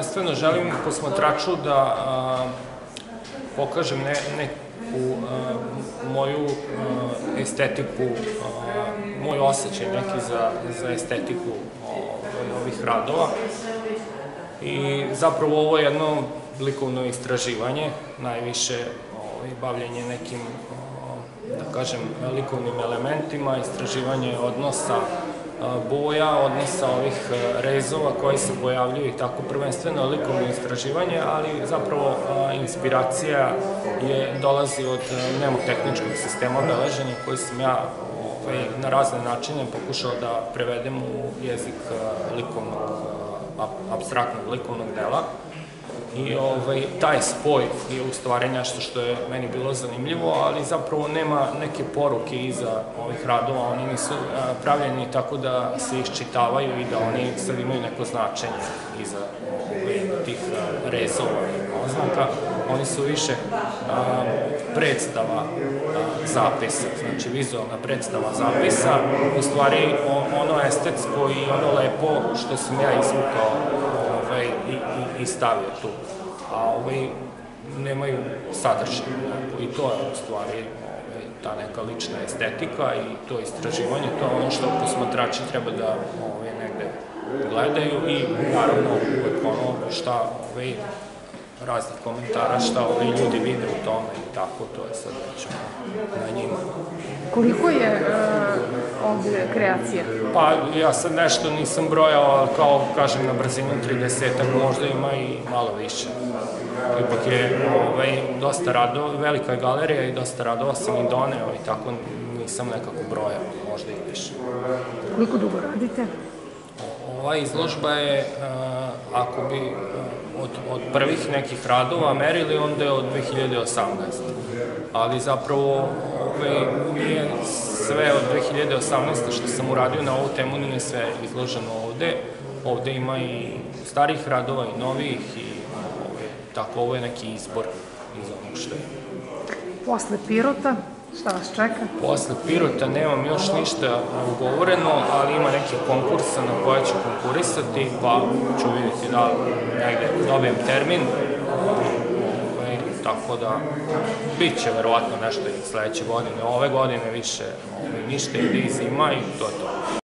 prvenstveno želim posmatraču da pokažem neku moju estetiku, moj osjećaj neki za estetiku ovih radova. I zapravo ovo je jedno likovno istraživanje, najviše bavljenje nekim, da kažem, likovnim elementima, istraživanje odnosa boja, odnosa ovih rezova koji se pojavljuju i tako prvenstveno likovno istraživanje, ali zapravo inspiracija dolazi od mnemotehničkog sistema beleženja koji sam ja na razne načine pokušao da prevedem u jezik likovnog, apstraktnog likovnog dela. I taj spoj je u stvari nešto što je meni bilo zanimljivo, ali zapravo nema neke poruke iza ovih radova, oni nisu pravljeni tako da se iščitavaju i da oni sad imaju neko značenje iza tih rezova i oznaka. Oni su više predstava zapisa, znači vizualna predstava zapisa, u stvari ono estetsko i ono lepo što sam ja izvukao i stavio tu, a nemaju sadržaj. I to je u stvari ta neka lična estetika i to istraživanje, to je ono što posmatrači treba da negde gledaju i naravno uvek ono šta raznih komentara, šta ljudi vide u tome i tako, to je sad već na njima. Koliko je ovde kreacija? Pa ja sad nešto nisam brojao, ali kao kažem na brzinu 30-ak, možda ima i malo više. Ipak je dosta radova, velika je galerija i dosta radova sam i doneo i tako nisam nekako brojao, možda i više. Koliko dugo radite? Ova izložba je, ako bi od prvih nekih radova merili, onda je od 2018. Ali zapravo nije sve od 2018. što sam uradio na ovu temu, nije sve izloženo ovde. Ovde ima i starih radova i novih i tako ovo je neki izbor iz onog što je. Posle Pirota, šta vas čeka? Posle Pirota nemam još ništa ugovoreno, ali ima nekih konkursa na koje ću konkurisati, pa ću vidjeti da negde dobijem termin. Tako da, bit će verovatno nešto i sledeće godine. Ove godine više ništa ide i zima i to je to.